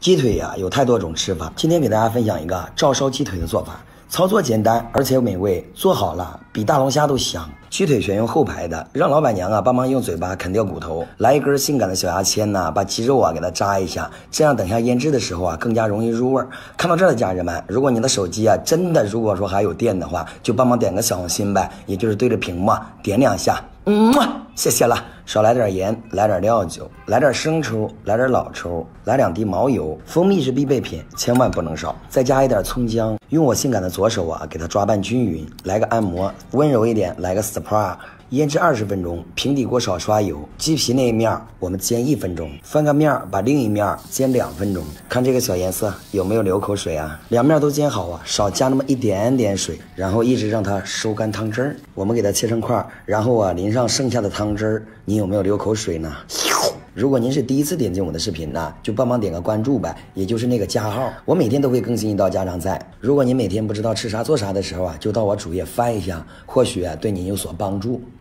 鸡腿呀，有太多种吃法，今天给大家分享一个照烧鸡腿的做法，操作简单而且美味，做好了比大龙虾都香。鸡腿选用后排的，让老板娘帮忙用嘴巴啃掉骨头，来一根性感的小牙签把鸡肉给它扎一下，这样等下腌制的时候更加容易入味。看到这儿的家人们，如果你的手机真的如果说还有电的话，就帮忙点个小红心呗，也就是对着屏幕点2下。谢谢了。少来点盐，来点料酒，来点生抽，来点老抽，来2滴毛油，蜂蜜是必备品，千万不能少。再加一点葱姜，用我性感的左手给它抓拌均匀，来个按摩，温柔一点，来个 SPA。腌制20分钟，平底锅少刷油，鸡皮那一面我们煎1分钟，翻个面把另一面煎2分钟。看这个小颜色有没有流口水2面都煎好少加那么一点点水，然后一直让它收干汤汁儿。我们给它切成块，然后淋上剩下的汤汁儿。你有没有流口水呢？如果您是第一次点进我的视频就帮忙点个关注呗，也就是那个加号。我每天都会更新一道家常菜，如果您每天不知道吃啥做啥的时候就到我主页翻一下，或许对您有所帮助。